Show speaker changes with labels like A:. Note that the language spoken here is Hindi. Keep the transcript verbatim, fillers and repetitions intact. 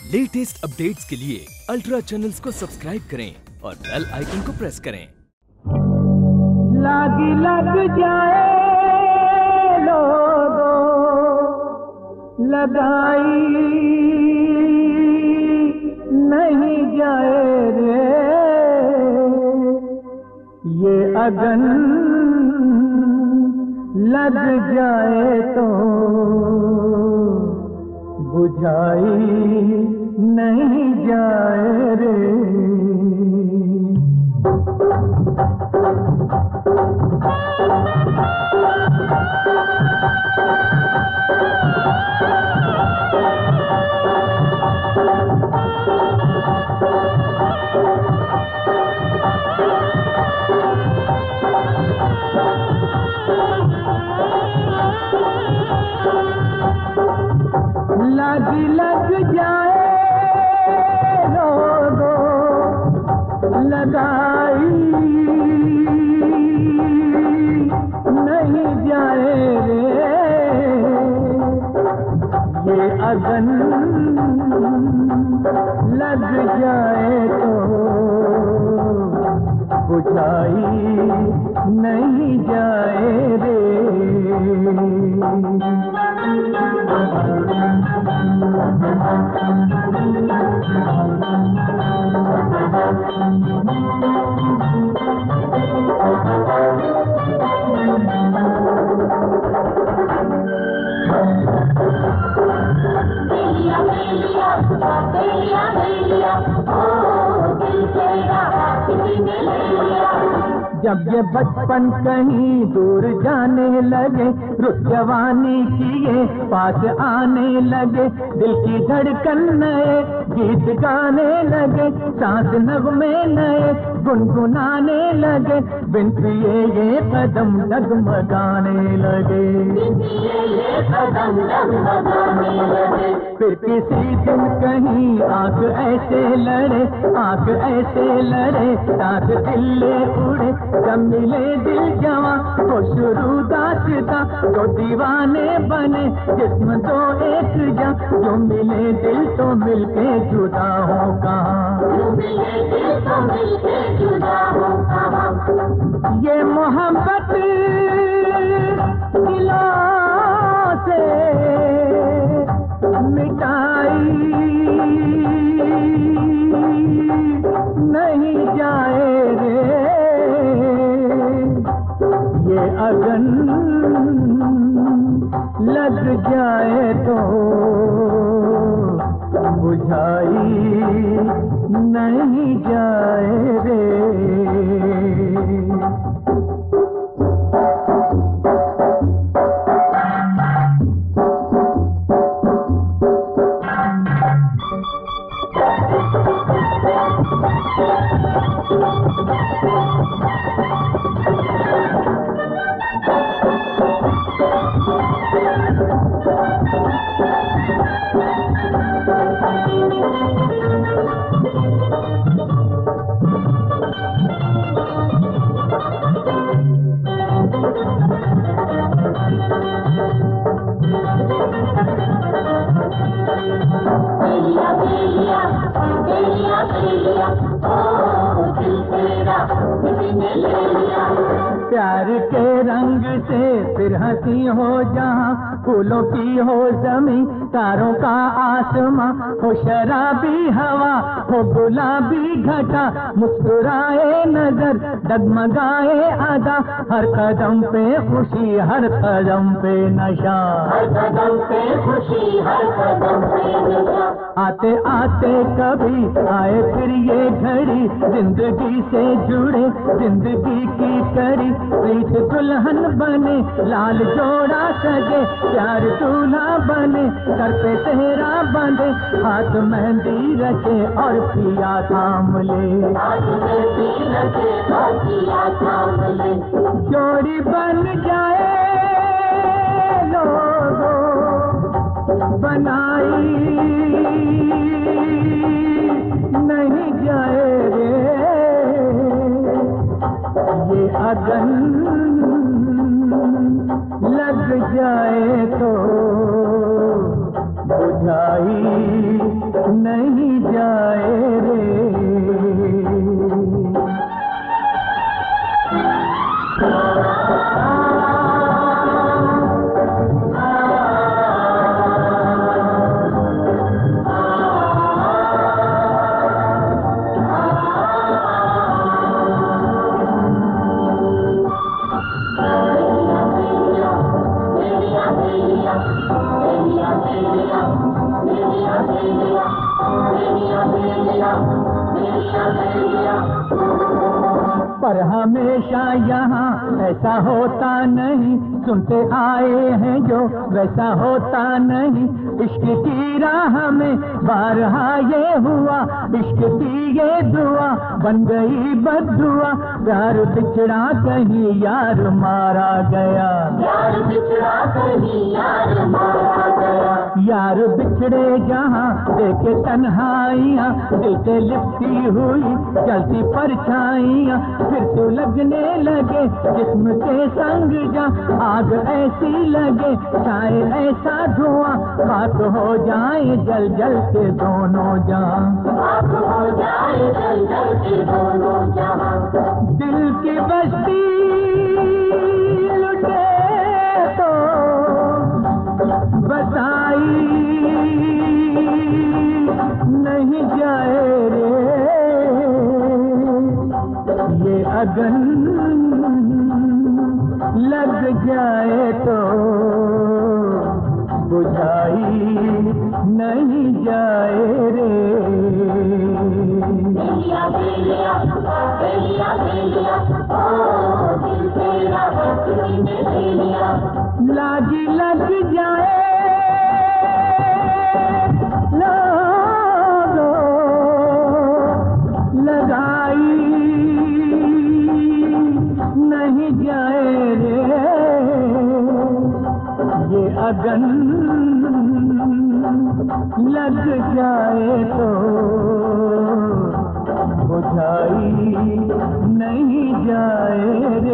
A: लेटेस्ट अपडेट्स के लिए अल्ट्रा चैनल्स को सब्सक्राइब करें और बेल आइकन को प्रेस करें।
B: लाग लग जाए लोगों लगाई नहीं जाए रे ये अगन लग जाए तो बुझाई नहीं जाए रे। लग लग जाए लोगों लगाई नहीं जाए रे ये अगन लग जाए तो बुझाई नहीं जाए रे। जब ये बचपन कहीं दूर जाने लगे, रुत जवानी किए पास आने लगे, दिल की धड़कन नए गीत गाने लगे, सांस नगमे नए गुनगुनाने लगे, बिन पिए ये कदम डगमगाने लगे, फिर किसी दिन कहीं आंख ऐसे लड़े आंख ऐसे लड़े साथ दिल्ले उड़े, जब मिले दिल जवां वो शुरू दास्तां तो दीवाने बने जिस्म तो एक जा, जो मिले दिल तो मिलके जुदा हो कहाँ, ये मोहब्बत दिलों से मिटाई नहीं जाए रे ये अगन लग जाए तो बुझाई नहीं जाए रे। प्यार के रंग से फिर हंसी हो जहाँ, फूलों की हो जमी तारों का आसमां, हो शराबी हवा हो गुलाबी घटा, मुस्कुराए नजर डगमगाए आदा, हर कदम पे खुशी हर कदम पे नशा, हर कदम पे खुशी हर कदम पे नशा, आते आते कभी आए फिर ये घड़ी जिंदगी से जुड़े जिंदगी की कड़ी, प्रीत दुल्हन बने लाल जोड़ा सजे, प्यार दूल्हा बने सर पे सेहरा बंधे, हाथ मेहंदी रचे और पिया थाम ले, जोड़ी बन जाए लोगों बनाई नहीं जाए रे ये अगन लग जाए तो बुझाई नहीं जाए रे। पर हमेशा यहाँ ऐसा होता नहीं, सुनते आए हैं जो वैसा होता नहीं। इश्क की राह में बारहा ये हुआ, इश्क की ये दुआ बन गई बद्दुआ। प्यार बिछड़ा कहीं यार मारा गया,
C: यार बिछड़ा कहीं यार मारा गया।
B: यार बिछड़े जहाँ देखे तन्हाइयाँ, दिल से लिपटी हुई चलती परछाइयाँ। फिर सुलगने लगे जिस्म के संग जा, आग ऐसी लगे छाए ऐसा धुआं। बात हो जाए जल जल के दोनों जहां,
C: बात हो जाए जल जल के दोनों जहां।
B: दिल की बस्ती लुटे तो बसाई नहीं जाए रे। ये अगन लग जाए तो बुझाई नहीं जाए रे।
C: बेलिया बेलिया बेलिया बेलिया, ओ दिल तेरा बकरी में बेलिया।
B: लागी लग जाए लागो लगाई नहीं जाए रे। ये अगन लग जाए तो बुझाई नहीं जाए रे।